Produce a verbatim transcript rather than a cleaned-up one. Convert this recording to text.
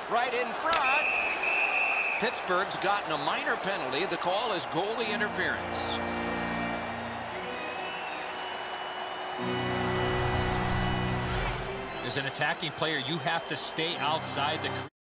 right in front. Pittsburgh's gotten a minor penalty. The call is goalie interference. As an attacking player, you have to stay outside the